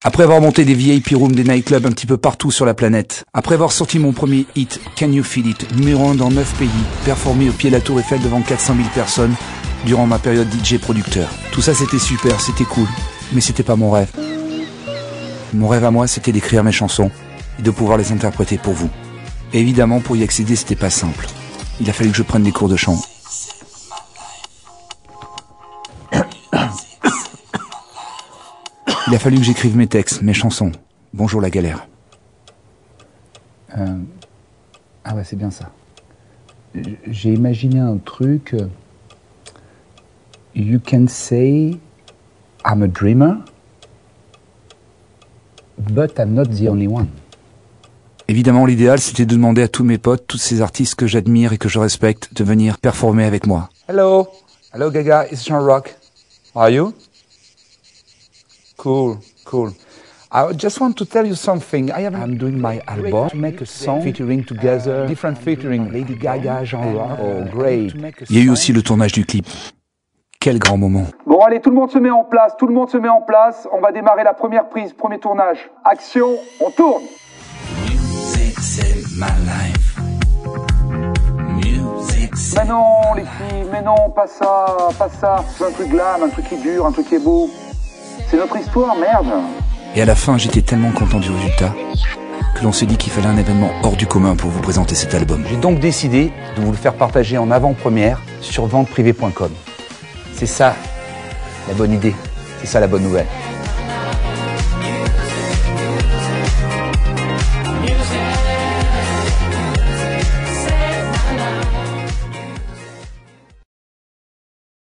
Après avoir monté des VIP rooms, des nightclubs un petit peu partout sur la planète. Après avoir sorti mon premier hit, Can You Feel It, numéro 1 dans 9 pays, performé au pied de la Tour Eiffel devant 400 000 personnes durant ma période DJ producteur. Tout ça c'était super, c'était cool, mais c'était pas mon rêve. Mon rêve à moi, c'était d'écrire mes chansons et de pouvoir les interpréter pour vous. Et évidemment, pour y accéder, c'était pas simple. Il a fallu que je prenne des cours de chant. Il a fallu que j'écrive mes textes, mes chansons. Bonjour la galère. Ah ouais, c'est bien ça. J'ai imaginé un truc. You can say I'm a dreamer, but I'm not the only one. Évidemment, l'idéal, c'était de demander à tous mes potes, tous ces artistes que j'admire et que je respecte, de venir performer avec moi. Hello, hello Gaga, it's Jean Rock. How are you? Cool, cool. I just want to tell you something. I'm doing my album to make a song featuring together, different featuring Lady Gaga, Jean Rock. Oh, great. Il y a eu aussi le tournage du clip. Quel grand moment. Bon, allez, tout le monde se met en place, tout le monde se met en place. On va démarrer la première prise, premier tournage. Action, on tourne. Music, c'est my life. Music, mais non, les filles, mais non, pas ça, pas ça. C'est un truc glam, un truc qui dure, un truc qui est beau. C'est notre histoire, merde. Et à la fin, j'étais tellement content du résultat que l'on s'est dit qu'il fallait un événement hors du commun pour vous présenter cet album. J'ai donc décidé de vous le faire partager en avant-première sur venteprivée.com. C'est ça la bonne idée, c'est ça la bonne nouvelle.